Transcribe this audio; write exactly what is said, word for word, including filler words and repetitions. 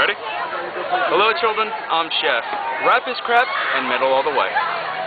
Ready? Hello children, I'm Chef. Rap is crap and metal all the way.